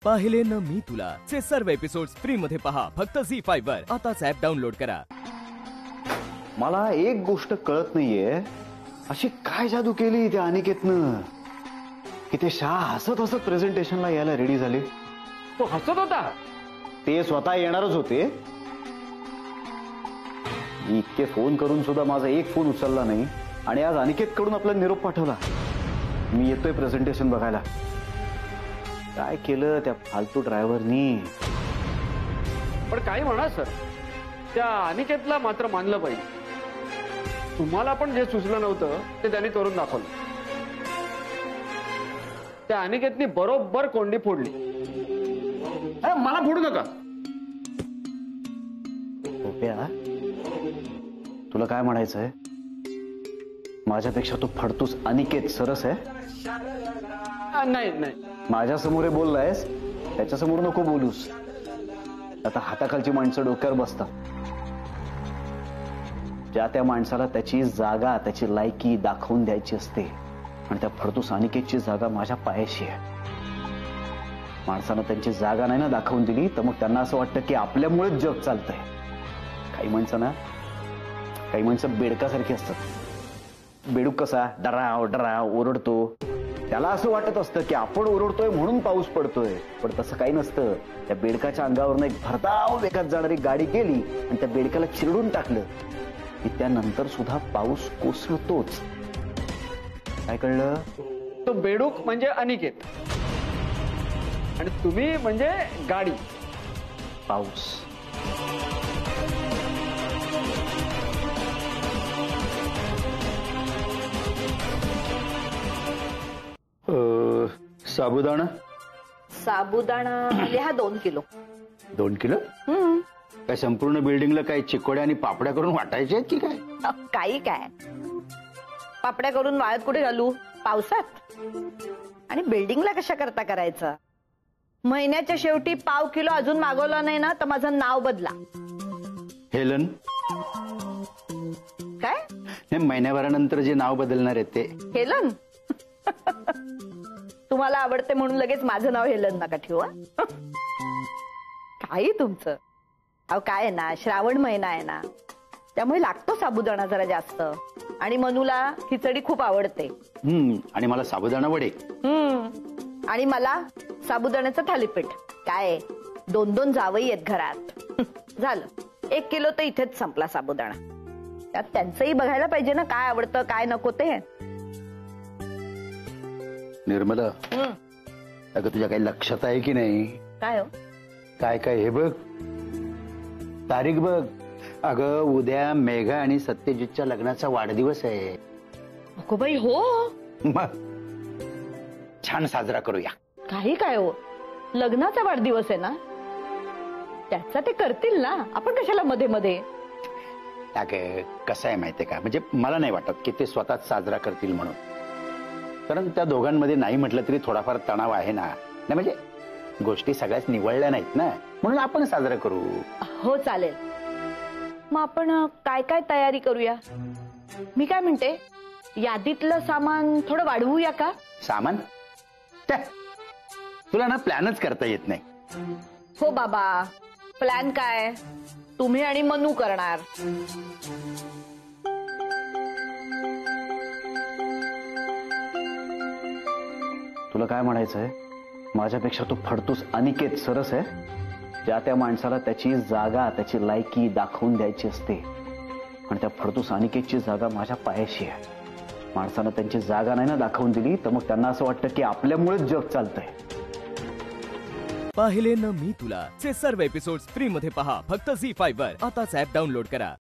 पाहिले न मी तुला चे सर्व एपिसोड्स फ्री मध्ये पहा फक्त झी5 वर. आताच ऍप डाउनलोड करा. मला एक गोष्ट कळत नाहीये, अशी काय जादू केली त्या अनिकेतनं की ते शाह हसत हसत प्रेझेंटेशनला यायला रेडी झाले. तो हसत होता. ते स्वतः येणारच होते. मी इतके फोन करून सुद्धा माझा एक फोन उचलला नाही आणि आज अनिकेत कडून आपला निरोप पाठवला. मी येतोय प्रेझेंटेशन बघायला. काय केलं त्या फालतू ड्रायव्हरनी. पण काही म्हणा सर, त्या अनिकेतला मात्र मानलं पाहिजे. तुम्हाला पण जे सुचलं नव्हतं ते त्यांनी करून दाखवलं. त्या अनिकेतनी बरोबर कोंडी फोडली. अरे मला फोडू नका. गोप्या, तुला काय म्हणायचंय? माझ्यापेक्षा तू फडतूस अनिकेत सरस आहे. नाही नाही, माझ्या समोर बोललायस, त्याच्या समोर नको बोलूस. आता हाताखालची माणसं डोक्यावर बसतात. ज्या त्या माणसाला त्याची जागा, त्याची लायकी दाखवून द्यायची असते आणि त्या फडतूस अनिकेतची जागा माझ्या पायाशी आहे. माणसानं त्यांची जागा नाही ना दाखवून दिली तर मग त्यांना असं वाटतं की आपल्यामुळेच जग चालतंय. काही माणसं बेडकासारखी असतात. बेडूक कसा डराव डराव ओरडतो, त्याला असं वाटत असतं की आपण ओरडतोय म्हणून पाऊस पडतोय. पण तसं काही नसतं. त्या बेडकाच्या अंगावरनं एक भरधाव वेगात जाणारी गाडी गेली आणि त्या बेडकाला चिरडून टाकलं की त्यानंतर सुद्धा पाऊस कोसळतोच. काय कळलं? तो बेडूक म्हणजे अनिकेत आणि तुम्ही म्हणजे गाडी, पाऊस. साबुदाणा लिहा 2 किलो. 2 किलो? काय संपूर्ण बिल्डिंगला काय चिकोड्या आणि पापड्या करून वाटायचे की काय? काही काय पापड्या करून वाळत कुठे घालू पावसात. आणि बिल्डिंगला कशा करता करायचं? महिन्याच्या शेवटी पाव किलो अजून मागवला नाही ना तर माझं नाव बदला. हेलन. काय? हे महिन्याभरानंतर जे नाव बदलणार आहे ते हेलन. तुम्हाला आवडते म्हणून लगेच माझं नाव हेलन नका ठेवा. काही तुमचं. अहो काय आहे ना, श्रावण महिना आहे ना, त्यामुळे लागतो साबुदाणा जरा जास्त. आणि मनूला खिचडी खूप आवडते. आणि मला साबुदाणा वडे. आणि मला साबुदाण्याचं थालीपीठ. काय 2-2 जावई आहेत घरात. झालं 1 किलो तर इथेच संपला साबुदाणा. त्यात त्यांचंही बघायला पाहिजे ना, काय आवडतं काय नको ते. निर्मला, अगं तुझ्या काही लक्षात आहे की नाही? काय हो? काय काय हे बघ, तारीख बघ. अगं उद्या मेघा आणि सत्यजितच्या लग्नाचा वाढदिवस आहे. अगो बाई, हो. मग छान साजरा करूया. काही काय हो, लग्नाचा वाढदिवस आहे ना, त्याचा ते करतील ना, आपण कशाला मध्ये मध्ये. कसं आहे माहितीये का, म्हणजे मला नाही वाटत की ते स्वतःच साजरा करतील म्हणून. कारण त्या दोघांमध्ये नाही म्हटलं तरी थोडाफार तणाव आहे ना. नाही म्हणजे गोष्टी सगळ्याच निवडल्या नाहीत ना, म्हणून आपण साजरा करू. हो चालेल. मग आपण काय काय तयारी करूया? मी काय म्हणते, यादीतलं सामान थोडं वाढवूया का? सामान? तुला ना प्लॅनच करता येत नाही. हो बाबा, प्लॅन काय तुम्ही आणि मनू करणार. तुला काय म्हणायचंय? माझ्यापेक्षा तू फडतूस अनिकेत सरस आहे. ज्या त्या माणसाला त्याची जागा, त्याची लायकी दाखवून द्यायची असते आणि त्या फडतूस अनिकेतची जागा माझ्या पायाशी आहे. माणसानं त्यांची जागा नाही ना दाखवून दिली तर मग त्यांना असं वाटतं की आपल्यामुळेच जग चालतंय. पाहिले न मी तुला चे सर्व एपिसोड्स फ्री मध्ये पहा फक्त झी5 वर. आताच ऍप डाउनलोड करा.